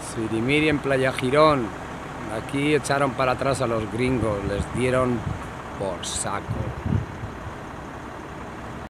Sirimiri en Playa Girón. Aquí echaron para atrás a los gringos, les dieron por saco.